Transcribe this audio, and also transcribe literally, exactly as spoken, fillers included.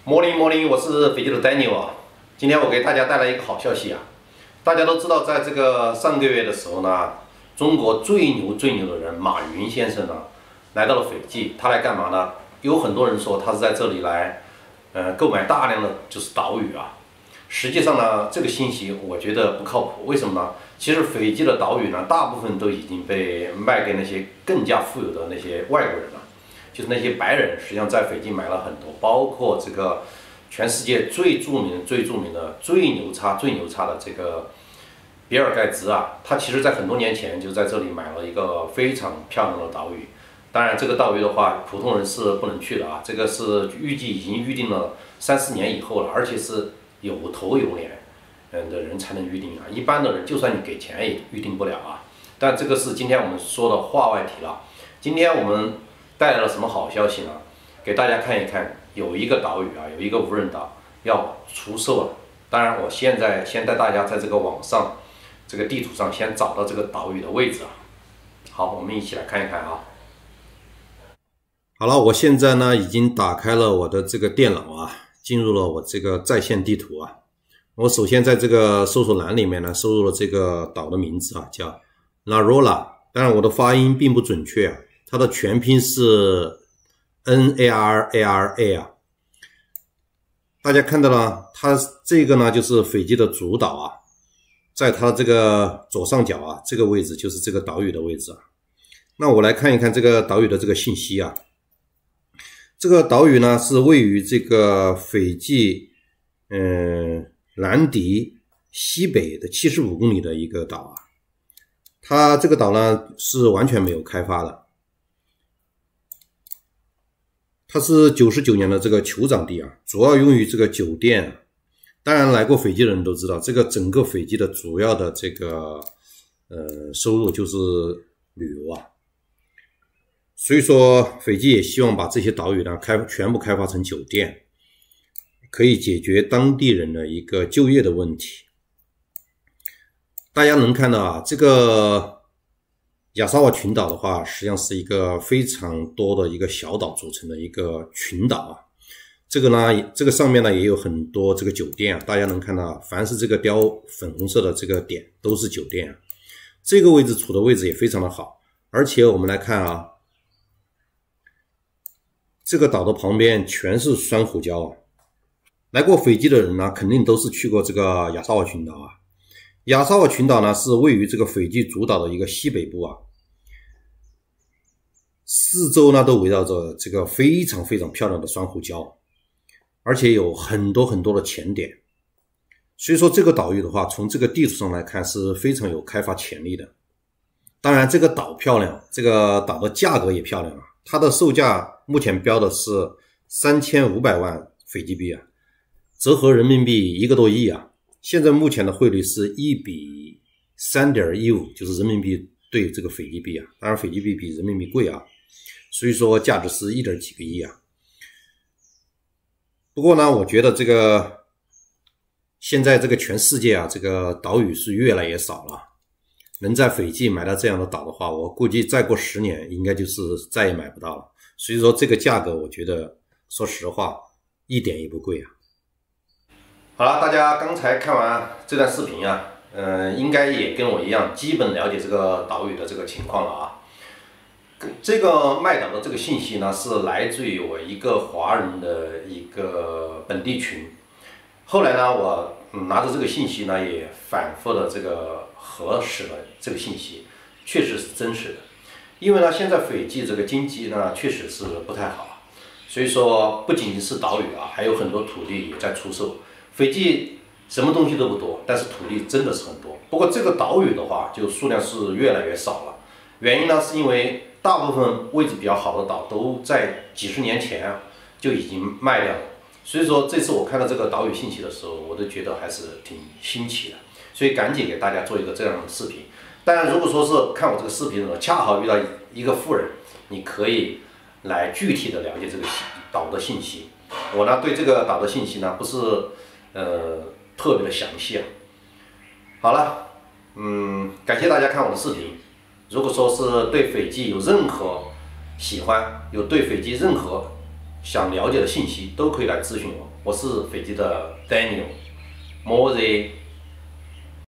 Morning Morning， 我是斐济的 Daniel 啊。今天我给大家带来一个好消息啊！大家都知道，在这个上个月的时候呢，中国最牛最牛的人马云先生呢，来到了斐济。他来干嘛呢？有很多人说他是在这里来，呃，购买大量的就是岛屿啊。实际上呢，这个信息我觉得不靠谱。为什么呢？其实斐济的岛屿呢，大部分都已经被卖给那些更加富有的那些外国人了。就是那些白人，实际上在斐济买了很多，包括这个全世界最著名、最著名的、最牛叉、最牛叉的这个比尔盖茨啊，他其实在很多年前就在这里买了一个非常漂亮的岛屿。当然，这个岛屿的话，普通人是不能去的啊，这个是预计已经预定了三四年以后了，而且是有头有脸嗯的人才能预定啊，一般的人就算你给钱也预定不了啊。但这个是今天我们说的话外题了。今天我们带来了什么好消息呢？给大家看一看，有一个岛屿啊，有一个无人岛要出售了。当然，我现在先带大家在这个网上、这个地图上先找到这个岛屿的位置啊。好，我们一起来看一看啊。好了，我现在呢已经打开了我的这个电脑啊，进入了我这个在线地图啊。我首先在这个搜索栏里面呢，输入了这个岛的名字啊，叫 Narola。当然，我的发音并不准确啊。它的全拼是 N A R A R A 啊，大家看到了，它这个呢就是斐济的主岛啊，在它这个左上角啊，这个位置就是这个岛屿的位置啊。那我来看一看这个岛屿的这个信息啊，这个岛屿呢是位于这个斐济嗯兰迪西北的七十五公里的一个岛啊，它这个岛呢是完全没有开发的。它是九十九年的这个酋长地啊，主要用于这个酒店啊。当然，来过斐济的人都知道，这个整个斐济的主要的这个呃收入就是旅游啊。所以说，斐济也希望把这些岛屿呢开全部开发成酒店，可以解决当地人的一个就业的问题。大家能看到啊，这个亚沙瓦群岛的话，实际上是一个非常多的一个小岛组成的一个群岛啊。这个呢，这个上面呢也有很多这个酒店啊，大家能看到，凡是这个雕粉红色的这个点都是酒店啊。这个位置处的位置也非常的好，而且我们来看啊，这个岛的旁边全是珊瑚礁啊。来过斐济的人呢，肯定都是去过这个亚沙瓦群岛啊。亚沙瓦群岛呢是位于这个斐济主岛的一个西北部啊，四周呢都围绕着这个非常非常漂亮的珊瑚礁，而且有很多很多的潜点，所以说这个岛屿的话，从这个地图上来看是非常有开发潜力的。当然，这个岛漂亮，这个岛的价格也漂亮啊，它的售价目前标的是三千五百万斐济币啊，折合人民币一个多亿啊。现在目前的汇率是一比 三点一五， 就是人民币对这个斐济币啊，当然斐济币比人民币贵啊，所以说价值是一点几个亿啊。不过呢，我觉得这个现在这个全世界啊，这个岛屿是越来越少了，能在斐济买到这样的岛的话，我估计再过十年应该就是再也买不到了。所以说这个价格我觉得说实话一点也不贵啊。好了，大家刚才看完这段视频啊，嗯、呃，应该也跟我一样，基本了解这个岛屿的这个情况了啊。这个卖岛的这个信息呢，是来自于我一个华人的一个本地群。后来呢，我拿着这个信息呢，也反复的这个核实了这个信息，确实是真实的。因为呢，现在斐济这个经济呢，确实是不太好，所以说不仅仅是岛屿啊，还有很多土地也在出售。斐济什么东西都不多，但是土地真的是很多。不过这个岛屿的话，就数量是越来越少了。原因呢，是因为大部分位置比较好的岛都在几十年前就已经卖掉了。所以说这次我看到这个岛屿信息的时候，我都觉得还是挺新奇的，所以赶紧给大家做一个这样的视频。当然，如果说是看我这个视频的时候，恰好遇到一个富人，你可以来具体的了解这个岛的信息。我呢对这个岛的信息呢不是呃特别的详细啊。好了，嗯，感谢大家看我的视频。如果说是对斐济有任何喜欢，有对斐济任何想了解的信息，都可以来咨询我。 我是斐济的 Daniel，莫热。